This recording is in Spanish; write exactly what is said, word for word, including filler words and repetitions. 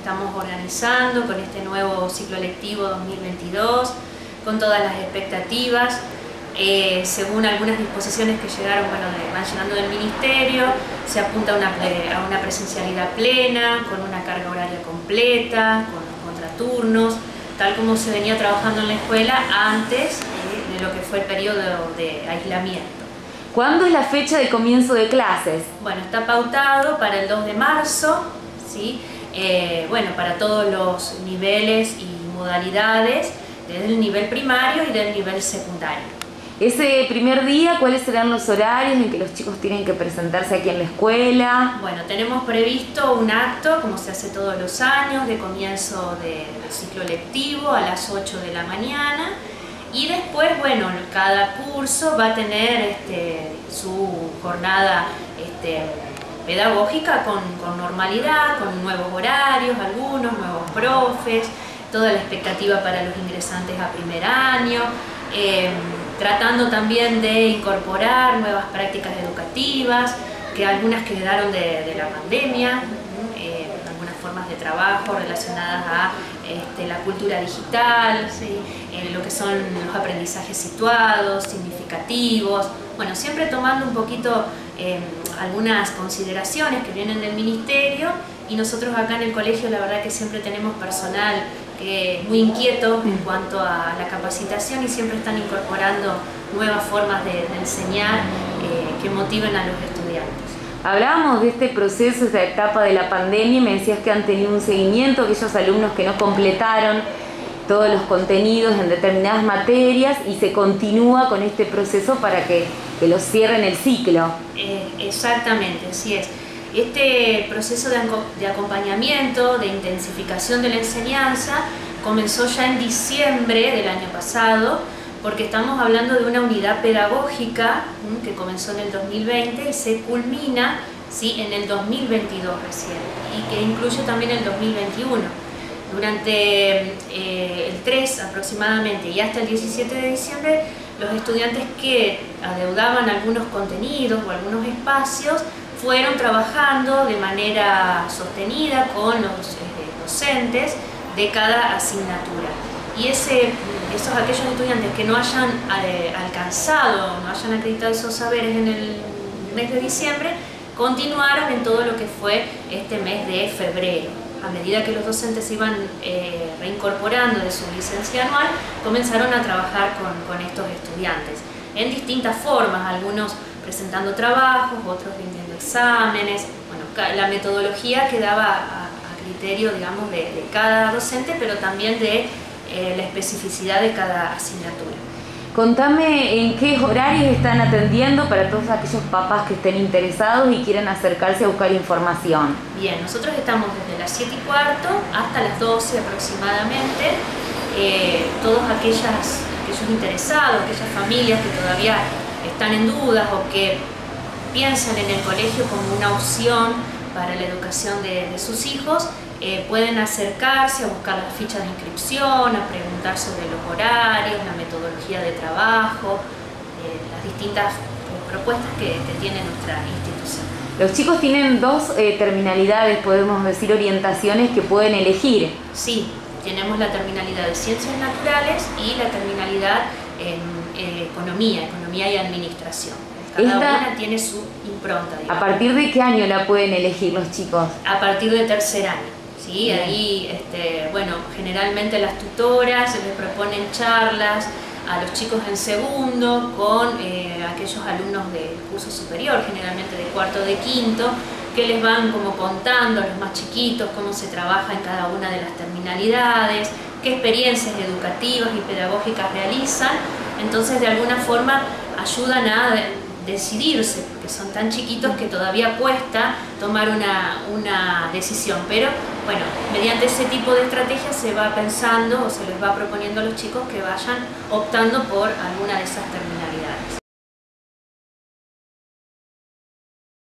estamos organizando con este nuevo ciclo lectivo dos mil veintidós, con todas las expectativas. Eh, según algunas disposiciones que llegaron, bueno, de, van llegando del Ministerio, se apunta a una, a una presencialidad plena, con una carga horaria completa, con los contraturnos, tal como se venía trabajando en la escuela antes eh, de lo que fue el periodo de aislamiento. ¿Cuándo es la fecha de comienzo de clases? Bueno, está pautado para el dos de marzo, ¿sí? Eh, bueno, para todos los niveles y modalidades, desde el nivel primario y del nivel secundario. Ese primer día, ¿cuáles serán los horarios en que los chicos tienen que presentarse aquí en la escuela? Bueno, tenemos previsto un acto, como se hace todos los años, de comienzo de, del ciclo lectivo a las ocho de la mañana. Y después, bueno, cada curso va a tener este, su jornada este, pedagógica con, con normalidad, con nuevos horarios, algunos nuevos profes, toda la expectativa para los ingresantes a primer año. Eh, tratando también de incorporar nuevas prácticas educativas, que algunas quedaron de, de la pandemia, eh, algunas formas de trabajo relacionadas a este, la cultura digital, ¿sí? eh, lo que son los aprendizajes situados, significativos, bueno, siempre tomando un poquito eh, algunas consideraciones que vienen del Ministerio, y nosotros acá en el colegio la verdad que siempre tenemos personal Eh, muy inquieto en cuanto a la capacitación, y siempre están incorporando nuevas formas de, de enseñar eh, que motiven a los estudiantes. Hablábamos de este proceso, esta etapa de la pandemia, y me decías que han tenido un seguimiento, aquellos alumnos que no completaron todos los contenidos en determinadas materias, y se continúa con este proceso para que, que los cierren el ciclo. Eh, exactamente, así es. Este proceso de, de acompañamiento, de intensificación de la enseñanza, comenzó ya en diciembre del año pasado, porque estamos hablando de una unidad pedagógica ¿sí? que comenzó en el dos mil veinte y se culmina ¿sí? en el dos mil veintidós recién, y que incluye también el dos mil veintiuno. Durante eh, el tres aproximadamente y hasta el diecisiete de diciembre, los estudiantes que adeudaban algunos contenidos o algunos espacios fueron trabajando de manera sostenida con los eh, docentes de cada asignatura. Y ese, esos aquellos estudiantes que no hayan eh, alcanzado, no hayan acreditado esos saberes en el mes de diciembre, continuaron en todo lo que fue este mes de febrero. A medida que los docentes iban eh, reincorporando de su licencia anual, comenzaron a trabajar con, con estos estudiantes en distintas formas, algunos presentando trabajos, otros rindiendo exámenes. Bueno, la metodología quedaba a, a criterio, digamos, de, de cada docente, pero también de eh, la especificidad de cada asignatura. Contame en qué horarios están atendiendo para todos aquellos papás que estén interesados y quieran acercarse a buscar información. Bien, nosotros estamos desde las siete y cuarto hasta las doce aproximadamente. Eh, todos aquellas, aquellos interesados, aquellas familias que todavía están en dudas o que piensan en el colegio como una opción para la educación de, de sus hijos, eh, pueden acercarse a buscar las fichas de inscripción, a preguntar sobre los horarios, la metodología de trabajo, eh, las distintas eh, propuestas que, que tiene nuestra institución. Los chicos tienen dos eh, terminalidades, podemos decir orientaciones que pueden elegir. Sí, tenemos la terminalidad de Ciencias Naturales y la terminalidad en eh, Economía, Economía y Administración. Cada Esta, una tiene su impronta, digamos. ¿A partir de qué año la pueden elegir los chicos? A partir de tercer año, ¿sí? Bien. Ahí, este, bueno, generalmente las tutoras les proponen charlas a los chicos en segundo con eh, aquellos alumnos del curso superior, generalmente de cuarto o de quinto, que les van como contando a los más chiquitos cómo se trabaja en cada una de las terminalidades, qué experiencias educativas y pedagógicas realizan. Entonces, de alguna forma, ayudan a decidirse, porque son tan chiquitos que todavía cuesta tomar una, una decisión. Pero, bueno, mediante ese tipo de estrategias se va pensando o se les va proponiendo a los chicos que vayan optando por alguna de esas terminales.